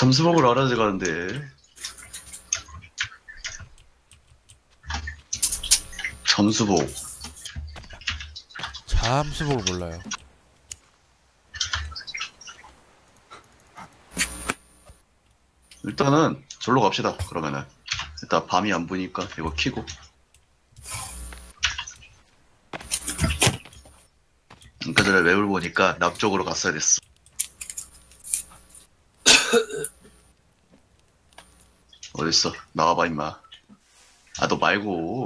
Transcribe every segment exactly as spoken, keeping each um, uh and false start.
점수복을 알아야 가는데. 점수복. 잠수복을 몰라요. 일단은 절로 갑시다. 그러면은 일단 밤이 안 보니까 이거 키고. 아까 전에 맵을 보니까 남쪽으로 갔어야 됐어. 어딨어? 나와봐 임마. 아 너 말고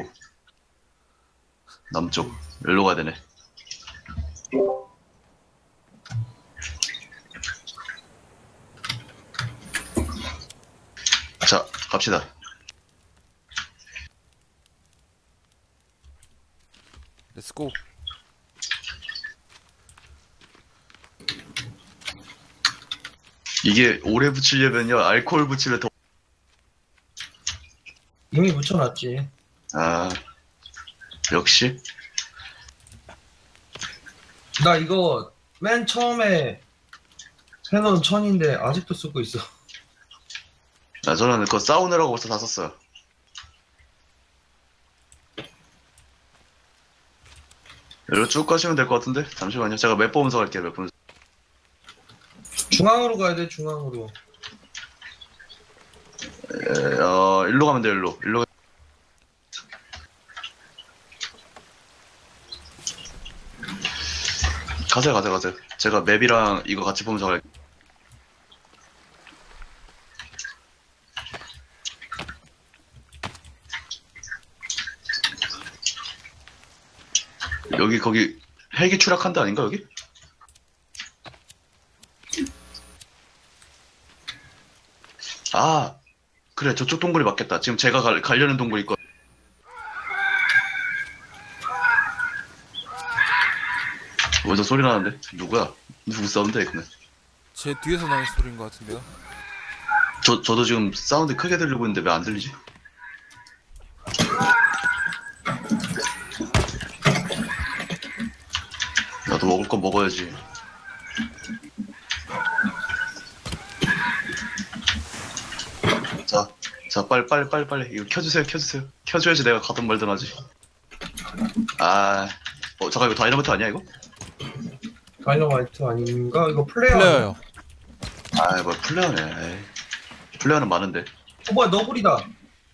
남쪽 일로 가야 되네. 자 갑시다. 렛츠고. 이게 오래 붙이려면요 알코올 붙이면 더. 이미 붙여놨지. 아 역시. 나 이거 맨 처음에 해놓은 천인데 아직도 쓰고 있어. 아 저는 그거 싸우느라고 벌써 다 썼어요. 여기로 쭉 가시면 될 것 같은데? 잠시만요. 제가 맵 보면서 갈게요. 맵 보면서. 중앙으로 가야 돼, 중앙으로. 에, 어, 일로 가면 돼요. 일로. 일로 가... 가세요. 가세요. 가세요. 제가 맵이랑 이거 같이 보면서 갈게요. 여기 거기 헬기 추락한 데 아닌가 여기? 아 그래 저쪽 동굴이 맞겠다. 지금 제가 가, 가려는 동굴이 있거든. 어디서 소리 나는데? 누구야? 누구 사운드야 이거는? 제 뒤에서 나는 소리인 것 같은데요. 저, 저도 지금 사운드 크게 들리고 있는데 왜 안 들리지? 나도 먹을 거 먹어야지. 자, 자, 빨리, 빨리, 빨리, 빨리. 이거 켜주세요, 켜주세요. 켜줘야지 내가 가든 말든 하지. 아, 어, 잠깐, 이거 다이너마이트 아니야, 이거? 다이너마이트 아닌가? 이거 플레이어. 플레어요. 아, 뭐, 플레어네. 에이. 플레어는 많은데. 어, 뭐야, 너구리다.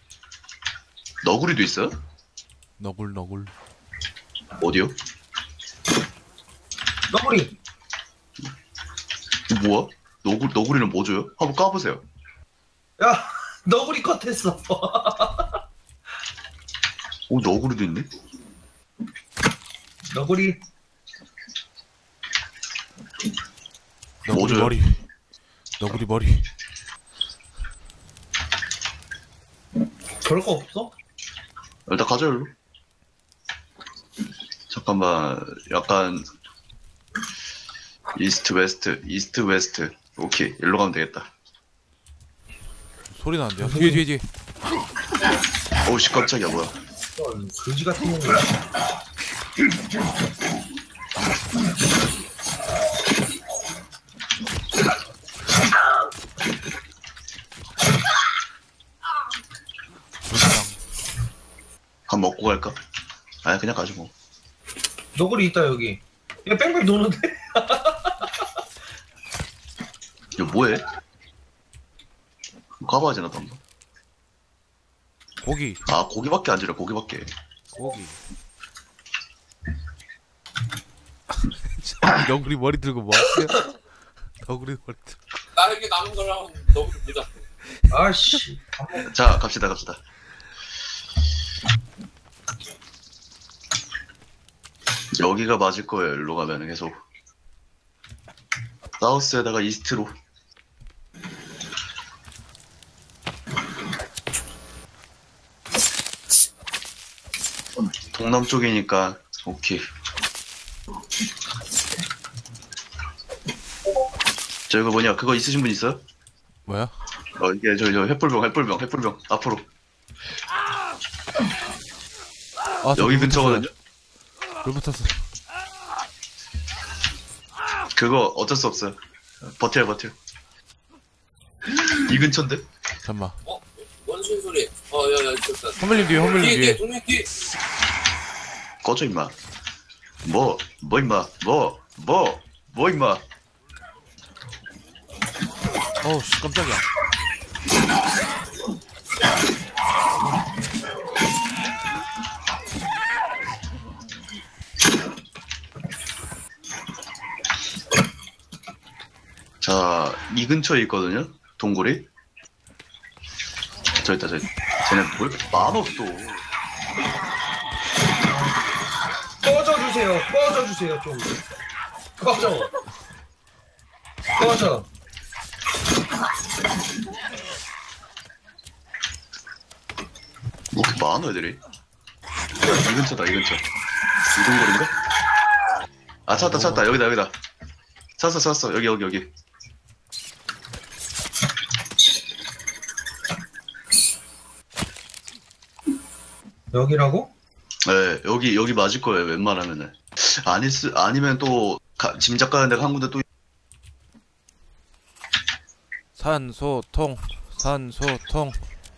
너구리도 있어요? 너굴 너굴. 어디요? 너구리. 이거 뭐야? 너구, 너구리는 뭐 줘요? 한번 까보세요. 야, 너구리 컷했어. 오, 너구리도 있네? 너구리. 너구리 뭐죠? 머리. 너구리 머리. 그럴 거 없어? 일단 가자, 일로. 잠깐만, 약간, 이스트, 웨스트, 이스트, 웨스트. 오케이, 일로 가면 되겠다. 소리 나는데요. 뒤에 뒤에 뒤에. 오우씨, 깜짝이야, 뭐야. 어, 그지 같은 놈이야. 밥 먹고 갈까? 아니, 그냥 가지 뭐. 너구리 있다, 여기. 야, 뺑뺑 도는데? 이거 뭐해? 가봐야지, 나도 한번. 고기. 아, 고기밖에 안 주려, 고기밖에. 고기. 너구리 머리 들고 뭐 하세요? 너구리 머리 들고. 나에게 남은 거랑 너무 니다 아씨. 자, 갑시다, 갑시다. 여기가 맞을 거예요, 일로 가면 계속. 사우스에다가 이스트로. 동남쪽이니까, 오케이. 저 이거 뭐냐, 그거 있으신 분 있어요? 뭐야? 어, 이게 저, 저, 횃불병, 횃불병, 횃불병, 앞으로. 아, 여기 근처거든요? 물 붙었어. 그거 어쩔 수 없어요. 버텨요, 버텨. 이 근처인데? 잠만. 어? 원숭이 소리. 어, 야, 야, 좋다. 허물림 뒤에 허물림 뒤에, 뒤에, 뒤에. 동네 뒤에. 꺼져 임마. 뭐? 뭐 임마? 뭐? 뭐? 뭐 임마? 어우 씨 깜짝이야. 자, 이 근처에 있거든요? 동굴이? 저 있다, 저 있다. 쟤네 뭘 이렇게 많어, 또. 꺼져주세요. 꺼져주세요, 좀. 꺼져. 꺼져. 뭐 이렇게 많아, 애들이? 야, 이 근처다, 이 근처. 이 동굴인가? 아, 찾았다, 찾았다. 여기다, 여기다. 찾았어, 찾았어. 여기, 여기, 여기. 여기라고? 네, 여기, 여기 맞을 거예요, 웬만하면은. 아니, 쓰, 아니면 또, 가, 짐작 가는 데가 한 군데 또, 산소통 산소통.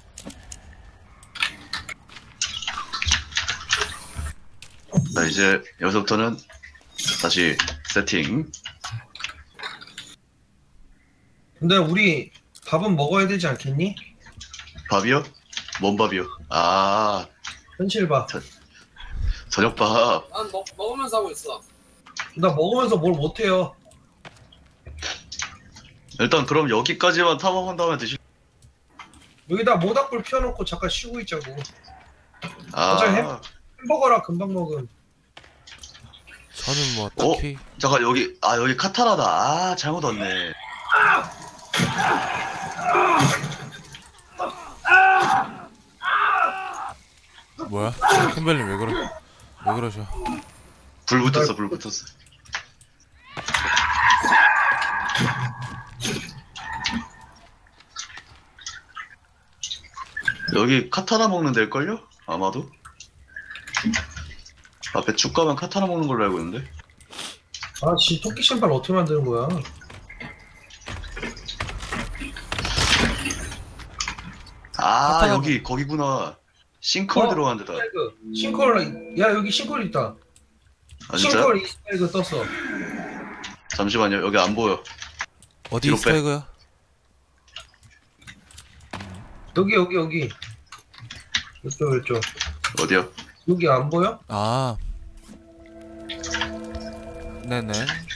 자, 이제, 여기서부터는 다시 세팅. 근데 우리 밥은 먹어야 되지 않겠니? 밥이요? 뭔 밥이요? 아, 현실밥. 저녁밥. 난 먹, 먹으면서 하고 있어. 나 먹으면서 뭘 못해요. 일단 그럼 여기까지만 탐험한 다음에 드실. 여기다 모닥불 피워놓고 잠깐 쉬고 있자고. 아, 어차피 햄- 햄버거라 금방 먹음. 저는 뭐 어? 딱히 잠깐 여기, 아 여기 카타나다. 아 잘못 왔네. 뭐야? 캠벨님 왜 그러 왜 그러셔? 불 붙었어, 불 붙었어. 여기 카타나 먹는 데일걸요? 아마도? 앞에 쭉 가면 카타나 먹는 걸로 알고 있는데? 아, 씨, 토끼 신발 어떻게 만드는 거야? 아 카타나 여기 거기구나. 싱크홀 어? 들어간 데다. 이스터에그. 싱크홀, 야, 여기 싱크홀 있다. 아 진짜? 싱크홀 이스터에그 떴어. 잠시만요, 여기 안 보여. 어디 뒤로 있어 빼. 이거야? 여기, 여기, 여기. 이쪽, 이쪽. 어디요? 여기 안 보여? 아 네네.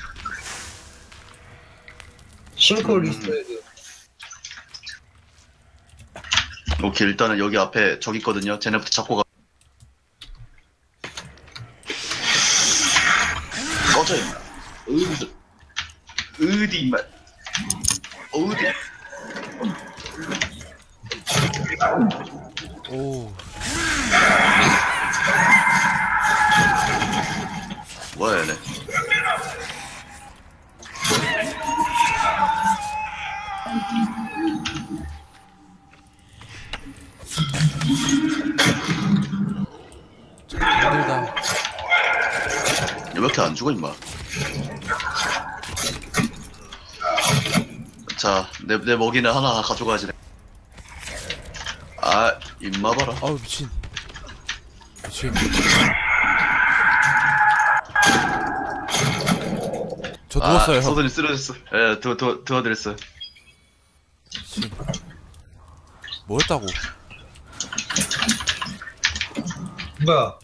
싱크홀 음. 이스터에그. 오케이, 일단은 여기 앞에 저기 있거든요. 쟤네부터 잡고 가. 꺼져 임마. 어디 어디 임마. 어디. 오 뭐야 얘네. 힘들다. 왜 이렇게 안 죽어 임마. 자, 내, 내 먹이는 하나 가져가야지. 아, 임마 봐라. 아우 미친 미친. 저 누웠어요 아, 형. 소돈이 쓰러졌어. 예, 도, 도, 도와드렸어요. 미친. 뭐 했다고? 뭐야?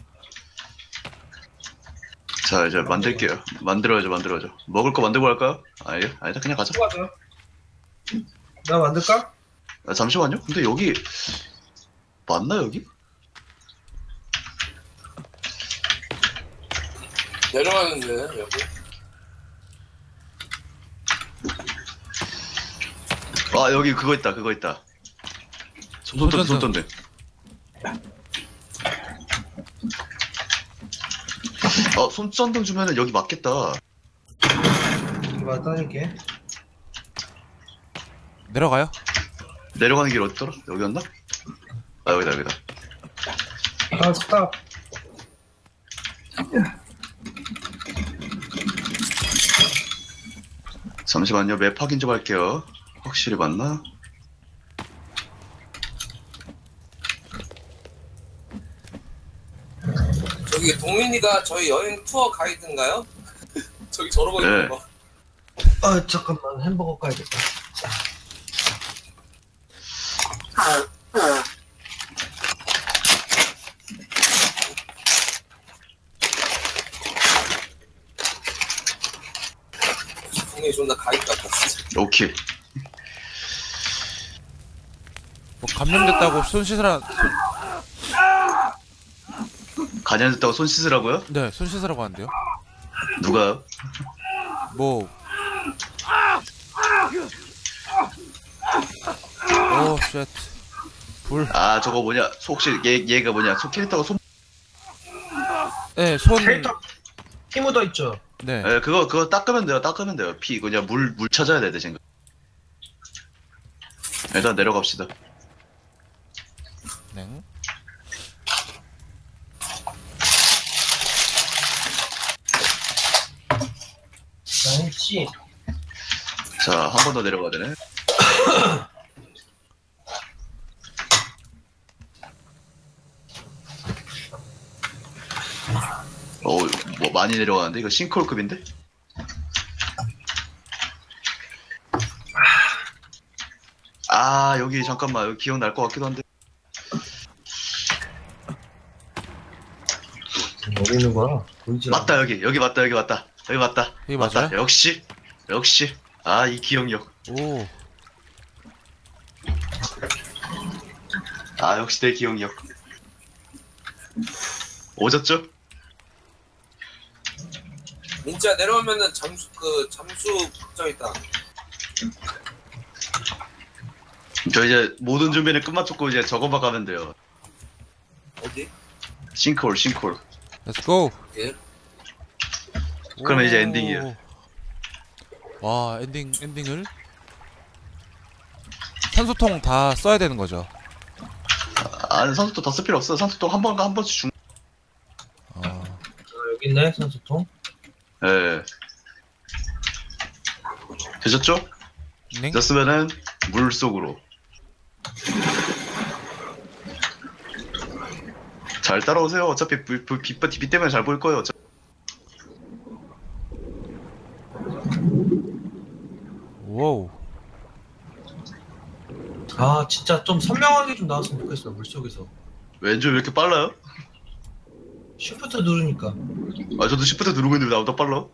자, 이제 만들게요. 만들어야죠, 만들어야죠. 먹을 거 만들고 할까요? 아니, 아니다, 그냥 가자. 또 가자. 나 만들까? 아, 잠시만요. 근데 여기 맞나 여기? 내려가는데, 여기. 아, 여기 그거 있다, 그거 있다. 손전등, 손전등. 손전등. 어, 손전등 주면은 여기 맞겠다. 여기 맞다니까. 내려가요? 내려가는 길 어디더라? 여기였나? 아, 여기다, 여기다. 아, 스탑. 잠시만요. 맵 확인 좀 할게요. 확실히 맞나? 저기 동민이가 저희 여행 투어 가이드인가요? 저기 저러고 네. 있는 거. 아 잠깐만 햄버거 까야겠다. 동민이 존나 가이드 같다 진짜. 오케이. 뭐 감염됐다고 손 씻으라. 간염됐다고 손 씻으라고요? 네, 손 씻으라고 하는데요. 누가요? 뭐. 오, 쉣. 불. 아 저거 뭐냐? 소- 혹시 얘 얘가 뭐냐? 소 캐릭터가 손. 네, 손. 캐릭터 피 묻어 있죠. 네. 예, 그거 그거 닦으면 돼요. 닦으면 돼요. 피 그냥 물 물 찾아야 돼 대신. 일단 내려갑시다. 네. 나씨 자, 한 번 더 내려가야 되네. 어, 뭐 많이 내려가는데 이거 싱크홀급인데? 아, 여기 잠깐만 여기 기억날 것 같기도 한데. 어디 있는 거야? 보이지 않아. 맞다 여기 여기 맞다 여기 맞다 여기 맞다. 여기 맞다. 맞아요? 역시 역시 아 이 기억력. 오. 아 역시 내 기억력. 오졌죠? 민지야 내려오면은 잠수 그 잠수 걱정 있다. 저 이제 모든 준비는 끝마쳤고 이제 저거만 가면 돼요. 어디? 싱크홀 싱크홀. Let's go. 예. 그러면 이제 오. 엔딩이에요. 와, 엔딩, 엔딩을? 산소통 다 써야 되는 거죠. 아, 산소통 더 쓸 필요 없어. 산소통 한 번, 한 번씩 중. 어. 아, 여기 있네 산소통. 예. 되셨죠? 네? 되셨으면은 물 속으로. 잘 따라오세요. 어차피 불, 불, 빛, 빛 때문에 잘 보일 거예요. 어차피. 와우. 아 진짜 좀 선명하게 좀 나왔으면 좋겠어 물속에서. 왠지 왜 이렇게 빨라요? 쉬프트 누르니까. 아, 저도 시프트 누르고 있는데 왜 나보다 빨라?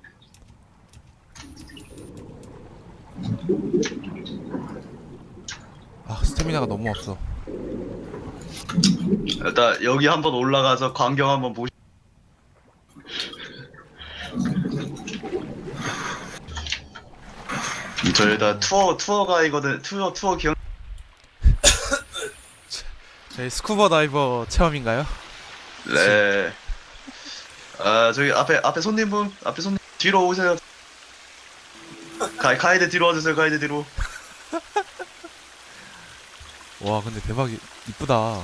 아, 스태미나가 너무 없어. 일단 여기 한번 올라가서 광경 한번 보시. 저 일단 투어 투어 가이거든. 투어 투어 기억. 저희 스쿠버 다이버 체험인가요? 네. 아 저기 앞에 앞에 손님분 앞에 손님 뒤로 오세요. 가 가이드 뒤로 와주세요. 가이드 뒤로. 와, 근데 대박 이- 이쁘다.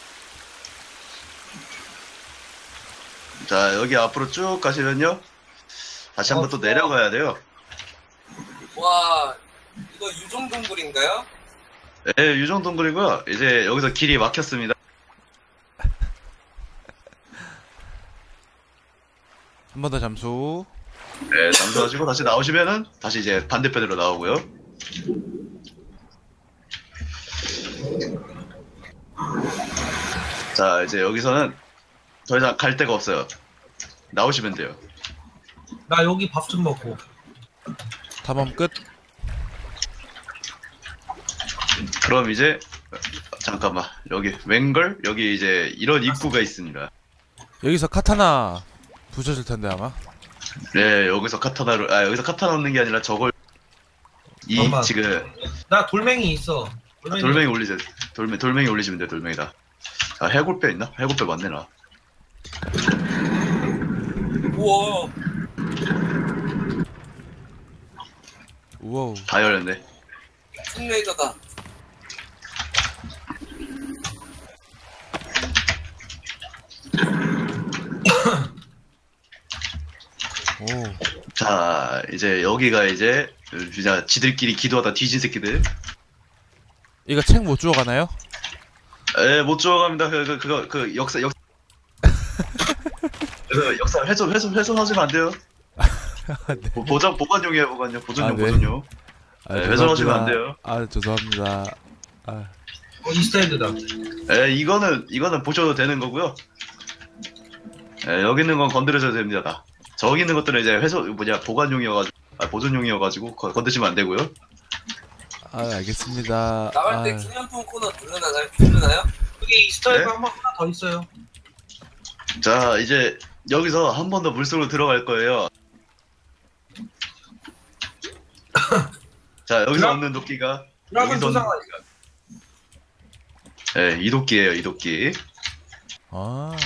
자 여기 앞으로 쭉 가시면요. 다시 한번 또 내려가야 돼요. 와 이거 유종 동굴인가요? 네, 유정 동굴이고요. 이제 여기서 길이 막혔습니다. 한 번 더 잠수. 네, 잠수하시고 다시 나오시면은 다시 이제 반대편으로 나오고요. 자, 이제 여기서는 더 이상 갈 데가 없어요. 나오시면 돼요. 나 여기 밥 좀 먹고. 탐험 끝. 그럼 이제 잠깐만 여기 웬걸 여기 이제 이런 입구가 있습니다. 여기서 카타나 부셔질 텐데 아마. 네, 여기서 카타나를 아 여기서 카타나 넣는 게 아니라 저걸 이 잠깐만. 지금 나 돌멩이 있어. 아, 돌멩이 올리세요. 돌멩 돌멩이 올리시면 돼요. 돌멩이다. 아 해골뼈 있나? 해골뼈 맞네 나. 우와 우와우. 다 열렸네. 툼레이더다. 오. 자 이제 여기가 이제 진짜 지들끼리 기도하다 뒤진 새끼들. 이거 책 못 주워가나요? 에 못 주워갑니다. 그, 그, 그거 그 역사 역 그 역사 훼손 훼손 훼손하시면 안 돼요. 네. 보- 보관 보관용이에요 보관용 보존용 아, 네. 보존용. 아, 네, 죄송합니다. 훼손하시면 안 돼요. 아, 죄송합니다. 아, 어, 이스타일드다. 에 이거는 이거는 보셔도 되는 거고요. 에 여기 있는 건 건드려줘도 됩니다. 다. 저기 있는 것들은 이제 훼손 뭐냐 보관용이어가지고 아, 보존용이어가지고 거- 건드시면 안 되고요. 아, 알겠습니다. 나갈 때 아, 기념품 코너 들르나요? 들르나요? 여기 이스타일드 네? 한 번 하나 더 있어요. 자 이제 여기서 한 번 더 물속으로 들어갈 거예요. 자 여기서 드라- 얻는 도끼가 드라곤 여기서 얻는 조상아. 도끼가 예 이도끼예요 이도끼. 아,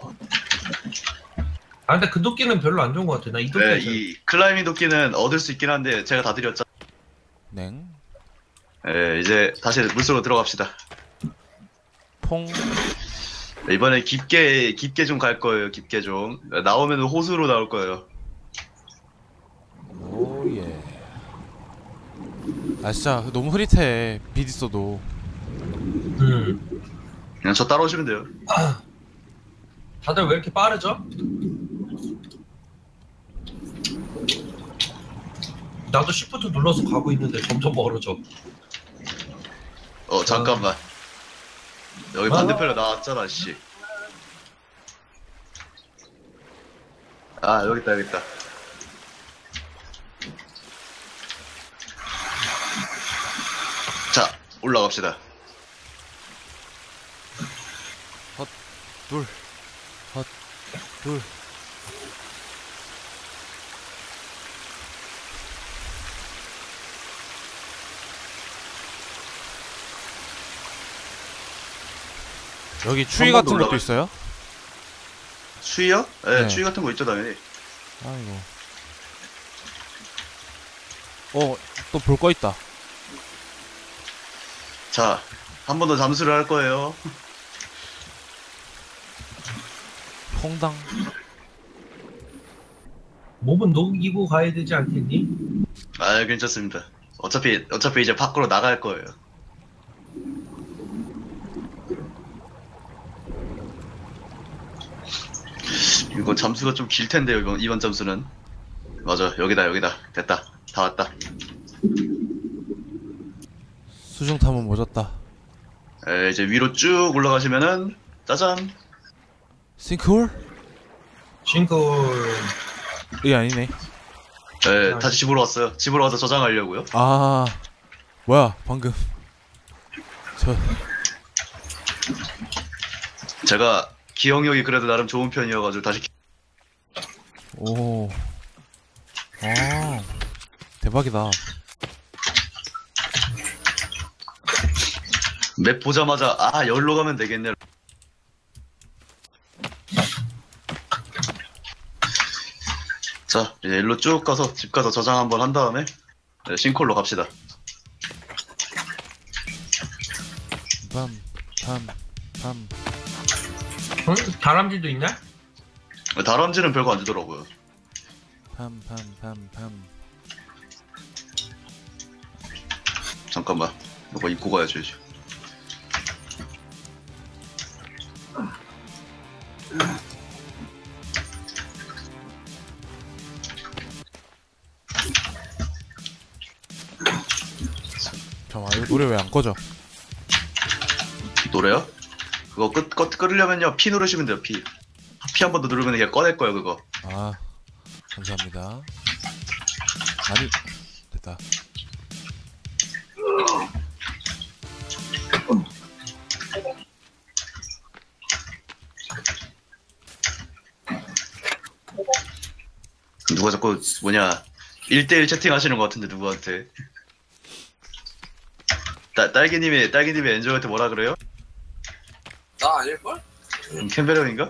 아 근데 그 도끼는 별로 안 좋은 것 같아. 나 이 도끼. 네, 이 클라이밍 도끼는 얻을 수 있긴 한데 제가 다 드렸죠. 냉, 예 이제 다시 물속으로 들어갑시다. 퐁, 네, 이번에 깊게 깊게 좀 갈 거예요. 깊게 좀 나오면 호수로 나올 거예요. 오, 예. 아, 진짜 너무 흐릿해. 빛 있어도. 음. 그냥 저 따라오시면 돼요. 다들 왜 이렇게 빠르죠? 나도 시프트 눌러서 가고 있는데 점점 멀어져. 어 잠깐만. 여기 아. 반대편에 나왔잖아 씨. 아 여기 있다 여기 있다. 자 올라갑시다. 둘, 헛, 둘. 여기 추위 한 번도 같은 것도 올라가- 있어요? 추위요? 네, 네. 추위 같은 거 있죠 당연히. 아이고. 어, 또 볼 거 있다. 자 한 번 더 잠수를 할 거예요. 퐁당. 몸은 녹이고 가야 되지 않겠니? 아 괜찮습니다. 어차피 어차피 이제 밖으로 나갈 거예요. 이거 잠수가 좀 길 텐데요 이번 이번 잠수는. 맞아 여기다 여기다 됐다 다 왔다. 수중탐험 오졌다. 에, 이제 위로 쭉 올라가시면은 짜잔. 싱크홀? 싱글. 이게 아니네. 에, 다시 집으로 왔어요. 집으로 와서 저장하려고요. 아, 뭐야, 방금. 저, 제가 기억력이 그래도 나름 좋은 편이어가지고 다시 기- 오. 아, 대박이다. 맵 보자마자 아 열로 가면 되겠네. 자 이제 일로 쭉 가서 집 가서 저장 한번 한 다음에 네, 싱콜로 갑시다. 팜, 팜, 팜. 응? 다람쥐도 있나? 다람쥐는 별거 안 주더라고요. 팜, 팜, 팜, 팜. 잠깐만 이거 입고 가야지 이제. 잠깐만, 이거 노래 왜 안 꺼져? 노래요? 그거 끄, 끄, 끄려면요 P 누르시면 돼요. P P 한 번 더 누르면 그냥 꺼낼 거예요 그거. 아, 감사합니다. 아니, 됐다. 누가 자꾸 뭐냐 일 대일 채팅 하시는 것 같은데 누구한테. 딸 딸기님이 딸기님이 엔조한테 뭐라 그래요? 나 아닐걸? 음, 캠베런인가?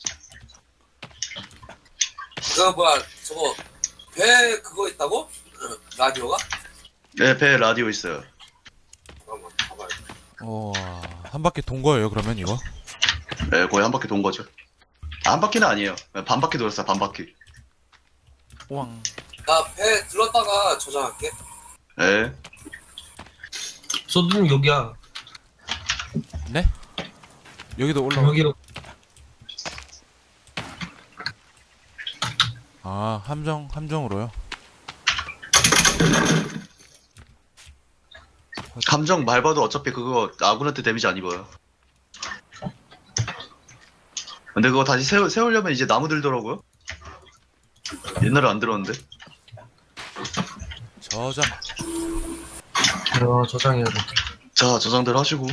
그 뭐야 저거 배 그거 있다고? 라디오가? 네, 배 라디오 있어요. 잠깐만 가봐야 돼. 어, 한 바퀴 돈 거예요, 그러면 이거? 네, 거의 한 바퀴 돈 거죠. 아, 한 바퀴는 아니에요. 네, 반 바퀴 돌았어요, 반 바퀴. 우왕. 나 배 들렀다가 저장할게. 네. 소드님 여기야. 네? 여기도 올라와. 여기 아 함정 함정으로요? 감정 밟아도 어차피 그거 아군한테 데미지 안 입어요. 근데 그거 다시 세우, 세우려면 이제 나무 들더라고요. 옛날에 안 들었는데. 저장. 어, 저장해야 돼. 자, 저장들 하시고.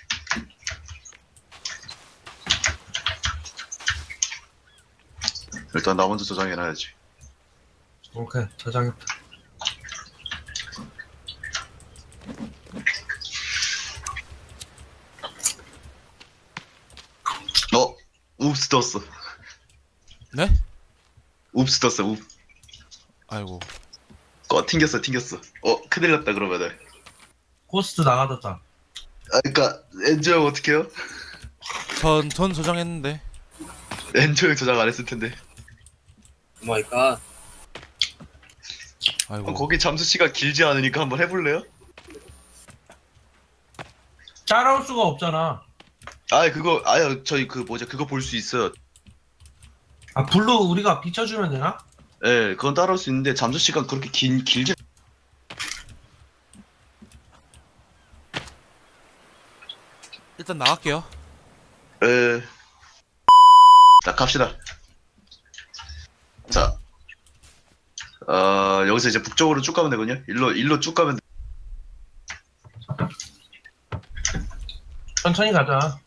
일단 나 먼저 저장해놔야지. 오케이, 저장했다. 어? 웁스 떴어. 네? 웁스 떴어, 웁. 아이고. 어, 튕겼어, 튕겼어. 어, 큰일 났다, 그러면은. 코스트 나가졌다. 아, 그니까, 엔조 형 어떡해요? 전, 전 저장했는데. 엔조 형 저장 안 했을 텐데. 오마이갓. 아이고. 어, 거기 잠수 시간 길지 않으니까 한번 해볼래요? 따라올 수가 없잖아. 아, 그거, 아유, 저희 그 뭐죠, 그거 볼 수 있어요. 아, 불로 우리가 비춰주면 되나? 예, 네, 그건 따라올 수 있는데 잠수 시간 그렇게 긴 길지. 일단 나갈게요. 에. 자, 갑시다. 자, 어, 여기서 이제 북쪽으로 쭉 가면 되거든요. 일로 일로 쭉 가면 돼. 천천히 가자.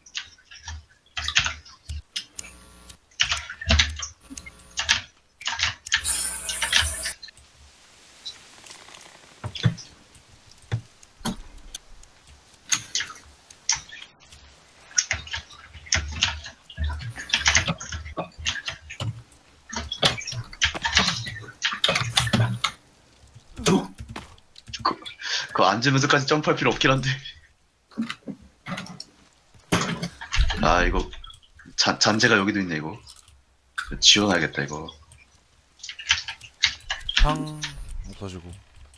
그, 그거 앉으면서까지 점프할 필요 없긴 한데. 아, 이거 잔 잔재가 여기도 있네 이거. 지워놔야겠다 이거. 상 없어지고.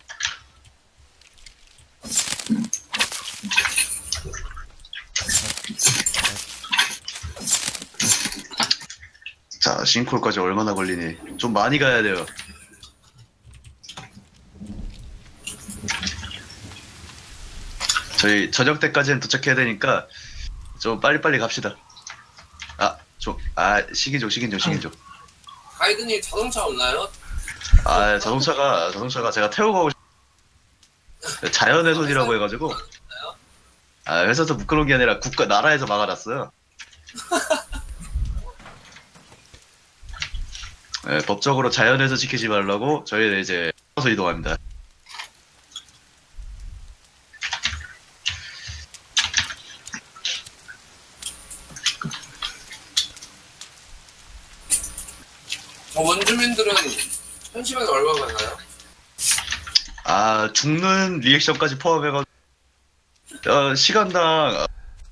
자, 싱크홀까지 얼마나 걸리니? 좀 많이 가야 돼요. 저희 저녁 때까지는 도착해야 되니까 좀 빨리빨리 갑시다. 아, 좀, 아, 시기죠, 시기죠, 시기죠. 가이드님 자동차 없나요? 아, 자동차가, 자동차가 제가 태우고 가고 싶... 자연훼손이라고 해가지고. 아, 회사에서 묶어놓은 게 아니라 국가, 나라에서 막아놨어요. 네, 법적으로 자연훼손 지키지 말라고 저희는 이제 서서 이동합니다. 어, 원주민들은 한 시간에 얼마 받나요? 아, 죽는 리액션까지 포함해가지고 어, 시간당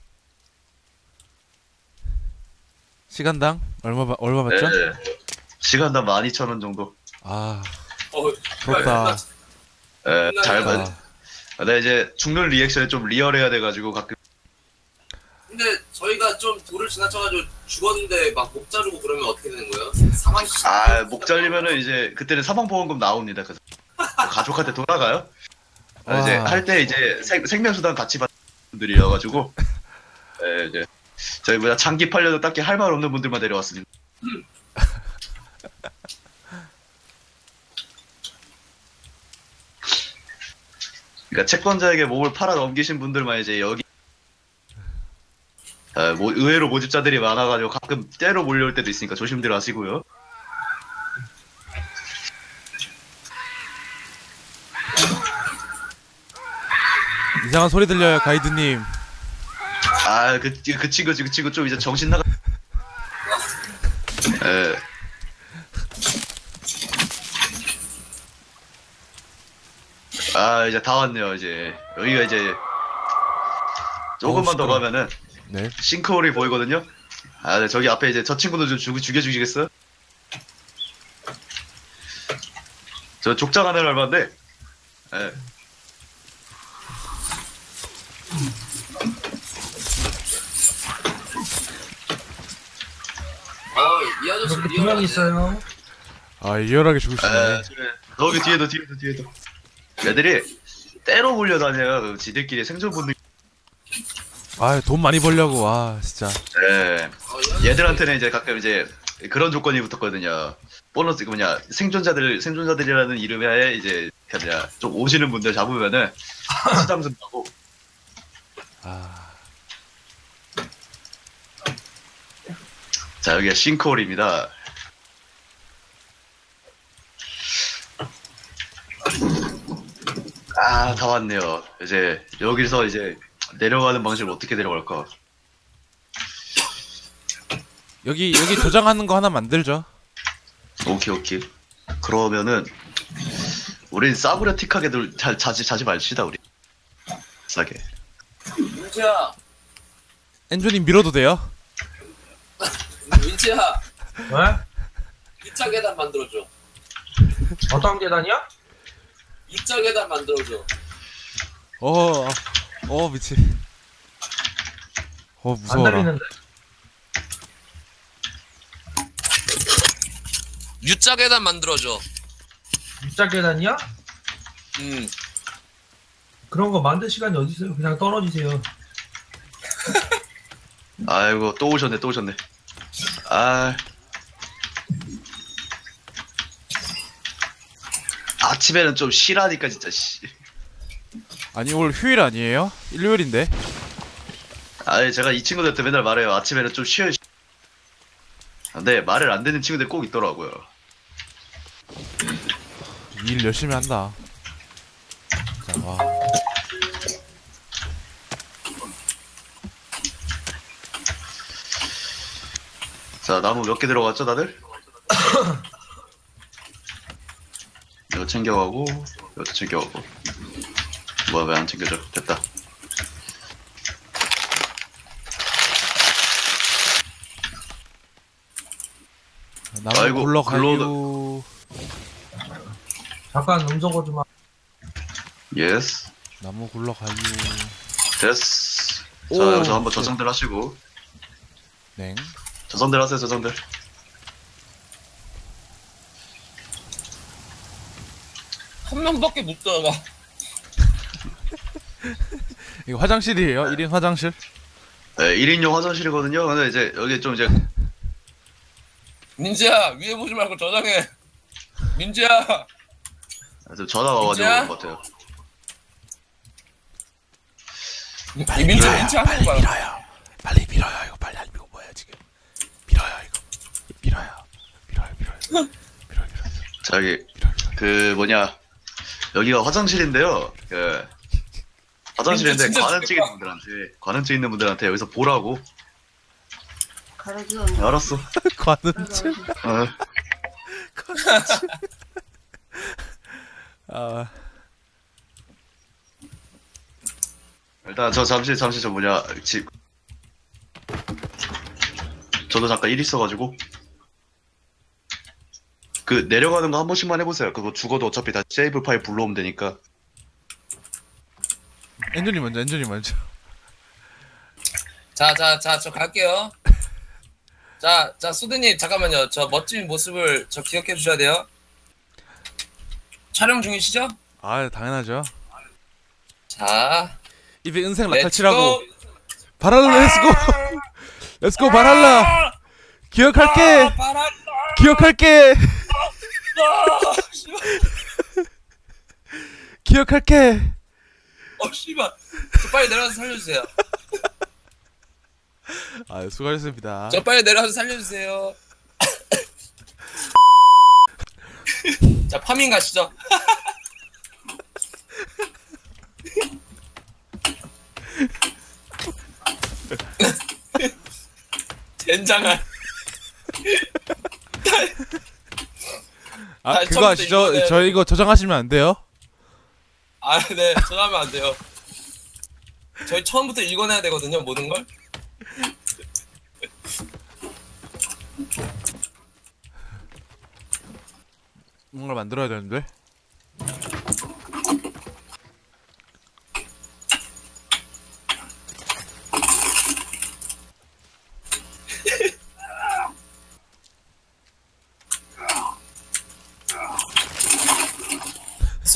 시간당 얼마 받- 얼마 받죠? 네, 시간당 만 이천 원 정도. 아 어, 부럽다. 예, 잘 끝나네요. 받. 아, 네, 이제 죽는 리액션이 좀 리얼해야 돼가지고 가끔. 근데 저희가 좀 돌을 지나쳐가지고 죽었는데 막 목 자르고 그러면 어떻게 되는 거예요? 사망 시 아, 목 잘리면은 이제 그때는 사망보험금 나옵니다. 그래서 가족한테 돌아가요. 아, 이제 와. 할 때 이제 생, 생명수당 같이 받는 분들이어가지고. 예, 이제 저희 뭐야 장기 팔려도 딱히 할 말 없는 분들만 데려왔습니다. 그러니까 채권자에게 몸을 팔아 넘기신 분들만 이제 여기. 아, 뭐 의외로 모집자들이 많아가지고 가끔 때로 몰려올 때도 있으니까 조심들 하시고요. 이상한 소리 들려요 가이드님. 아, 그, 그 친구, 그 친구 좀 이제 정신 나가. 예. 아, 이제 다 왔네요, 이제. 여기가 이제. 조금만 어우, 더 시끄러워. 가면은 네. 싱크홀이 보이거든요? 아, 네, 저기 앞에 이제 저 친구도 좀 죽, 죽여주시겠어요? 저 족장 하나는 얼마인데? 예. 어, 이 아저씨 여기 두 명 리얼하네. 있어요. 아 리얼하게 죽으시네. 아, 그래. 여기 뒤에도 뒤에도 뒤에도. 애들이 때로 몰려다녀요. 지들끼리 생존 본능. 아 돈 많이 벌려고. 아 진짜. 예. 어, 이 얘들한테는 이제 가끔 이제 그런 조건이 붙었거든요. 보너스 그 뭐냐 생존자들 생존자들이라는 이름에 이제 그 뭐냐 좀 오시는 분들 잡으면은 수당 준다고. 아 자 여기가 싱크홀입니다. 아 다 왔네요. 이제 여기서 이제 내려가는 방식을 어떻게 내려갈까? 여기 여기 도장하는 거 하나 만들죠. 오케이 오케이. 그러면은 우린 싸구려틱하게 자, 자지 자지 말시다 우리. 싸게. 민지야, 엔조님 밀어도 돼요? 민지야, 왜? 이자 계단 만들어줘. 어떤 계단이야? 이자 계단 만들어줘. 어, 어 미친. 어 안 무서워라. 들리는데? U자 계단 만들어줘. U자 계단이야? 음. 그런 거 만들 시간이 어디 있어요? 그냥 떨어지세요. 아이고 또 오셨네 또 오셨네. 아 아침에는 좀 쉬라니까 진짜 씨. 아니 오늘 휴일 아니에요? 일요일인데. 아니 제가 이 친구들한테 맨날 말해요. 아침에는 좀 쉬어요. 근데 말을 안 듣는 친구들이 꼭 있더라고요. 일 열심히 한다. 자, 와. 자 나무 몇 개 들어갔죠 다들? 이거 챙겨가고 이것도 챙겨가고. 뭐야 왜 안 챙겨져? 됐다. 나무 아이고, 굴러가요. 잠깐 음성거 좀 하... 예스. 나무 굴러가요. 됐어. 오, 자 여기서 한번 저장들 하시고. 네. 저장들 하세요 저장들. 한 명밖에 못 들어가. 이거 화장실이에요? 일 인 화장실? 네, 일 인용 화장실이거든요. 근데 이제 여기 좀 이제 민지야, 위에 보지 말고 저장해. 민지야. 좀 전화가 와가지고 진짜? 그런 것 같아요. 이 민지 민지 하는 거야. 밀어요. 빨리 밀어요. 이거 빨리 안 밀고 뭐야 지금? 밀어요 이거. 밀어요. 밀어요 밀어요. 밀어요 밀어요. 자 여기 그 뭐냐 여기가 화장실인데요. 그 화장실인데 진짜 관음증 좋겠다. 있는 분들한테 관음증 있는 분들한테 여기서 보라고. 가려줘. 알았어. 관음증. 어. 아 일단 저 잠시 잠시 저 뭐냐 집 저도 잠깐 일 있어가지고 그 내려가는 거 한 번씩만 해보세요. 그거 죽어도 어차피 다 세이브 파일 불러오면 되니까. 엔조님 먼저. 엔조님 먼저. 자, 자, 자, 저 갈게요. 자, 자, 수드님 잠깐만요. 저 멋진 모습을 저 기억해 주셔야 돼요. 촬영 중이시죠? 아 당연하죠. 자, 입에 은색 렛츠고. 라칼 칠하고. 바랄라 렛츠고. 렛츠고 바랄라. 기억할게. 아, 바랄라. 기억할게. 아, 씨발. 기억할게. 어, 씨발. 저 빨리 내려가서 살려주세요. 아 수고하셨습니다. 저 빨리 내려가서 살려주세요. 자, 파밍 가시죠. 젠장할. 아 다시 그거 처음부터 아시죠? 읽어야 저 이거 저장하시면 안 돼요. 아, 네. 전화하면 안 돼요. 저희 처음부터 읽어내야 되거든요, 모든 걸. 뭔가 만들어야 되는데.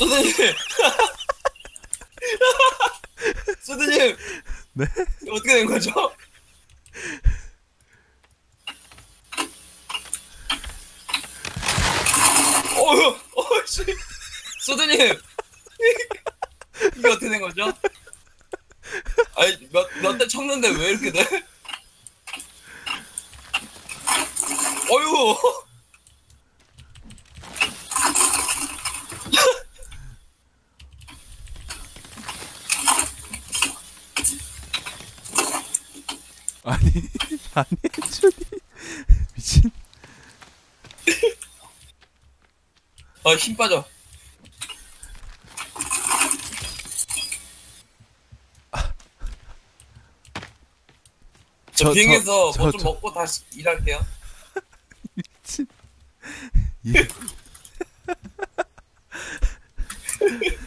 소드님. 소드님. 네? 이거 어떻게 된 거죠? 어휴, 어씨. 소드님. 이게 어떻게 된 거죠? 아니 몇 몇 대 쳤는데 왜 이렇게 돼? 어휴. 아니 아니 준이 미친. 아, 힘 빠져. 저, 저- 비행해서 저- 뭐 저- 좀 저- 먹고 다시 일할게요. 미친. 예.